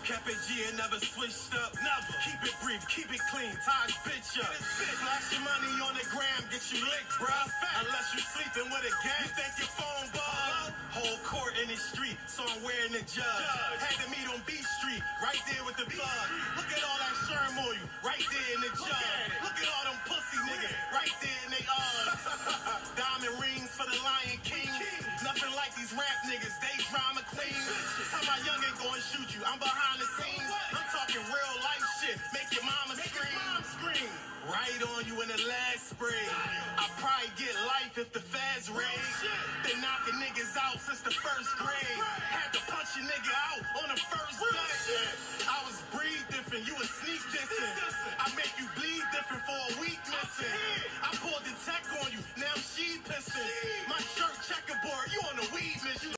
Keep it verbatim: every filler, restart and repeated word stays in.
Kept it G and never switched up. Never. Keep it brief, keep it clean. Ties bitch up. Flash your money on the gram, get you licked, bruh. Unless you sleeping with a gang. You think your phone bug? Whole court in the street, so I'm wearing the judge. Had to meet on B Street, right there with the plug. Look at all that sherm on you, right there in the jug. Look at all them pussy niggas, right there in they Uggs. Diamond rings for the Lion King. Nothing like these rap niggas, they drama queens. Tell my youngin' go and shoot you, I'm behind the scenes. I'm talking real life shit, make your mama scream. Right on you in the last spray. I probably get life if the feds raid. Been knocking niggas out since the first grade. Had to punch a nigga out on the first day. I was breed different, you was sneak dissing. I make you bleed different for a week missing. I pulled the tech on you, now she pissing. My shirt checkerboard, you on the weed mission.